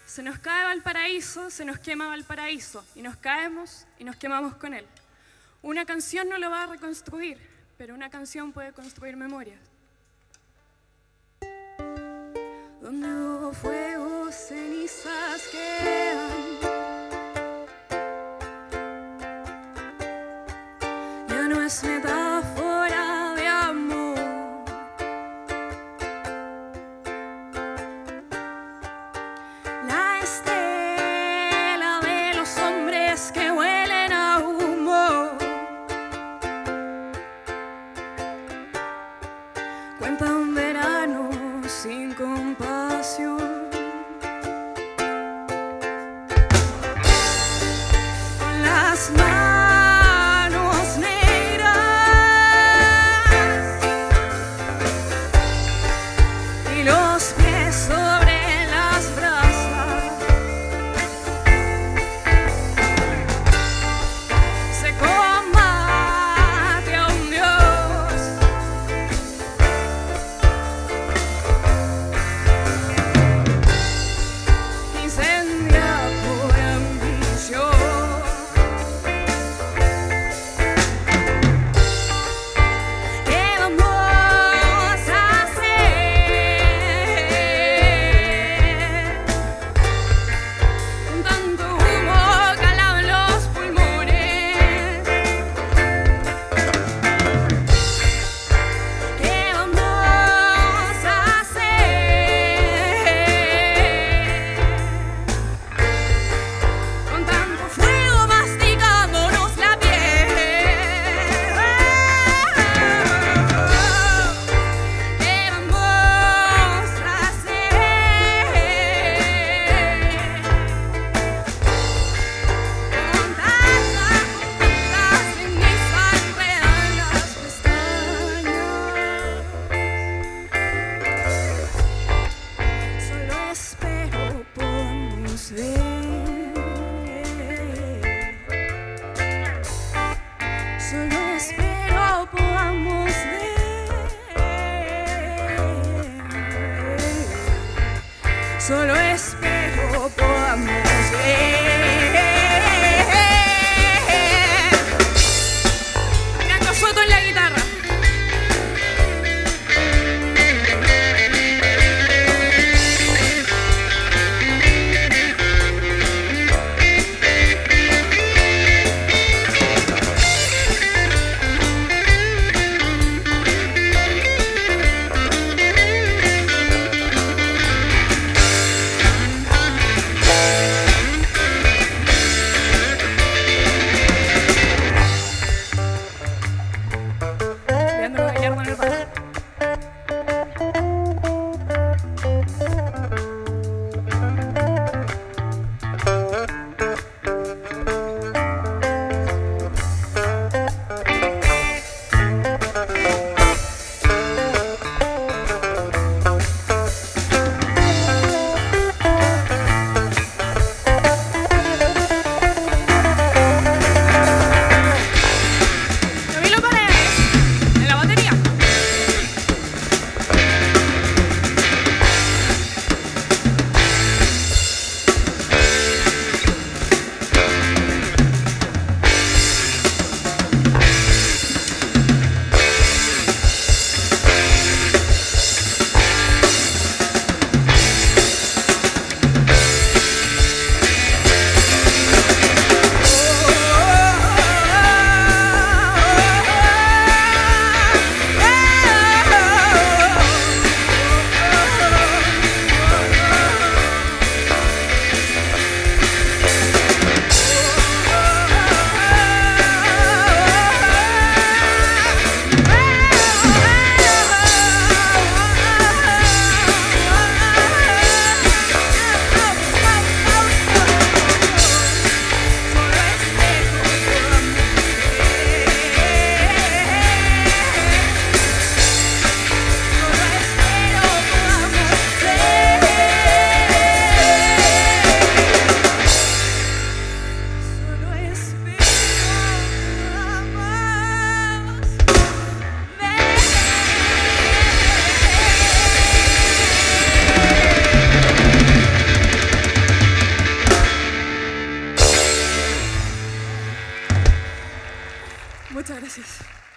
Se nos cae Valparaíso, se nos quema Valparaíso, y nos caemos y nos quemamos con él. Una canción no lo va a reconstruir, pero una canción puede construir memorias. Donde hubo fuego, cenizas quedan. Ya no es metáfora de amor. La estela de los hombres que huelen a humo cuenta un verano sin compasión. Con las manos negras y los pies sobre las brasas, se combate a un Dios. Incendia por ambición. ¿Qué vamos a hacer con tanto humo calado en los pulmones? ¿Qué vamos a hacer con tanto fuego masticándonos la piel? ¿Qué vamos a hacer con tantas ceniza enredan las pestañas? Solo espero podamos ver. Solo espero podamos ver. Solo espero podamos ver. Franco Soto en la guitarra. Muchas gracias.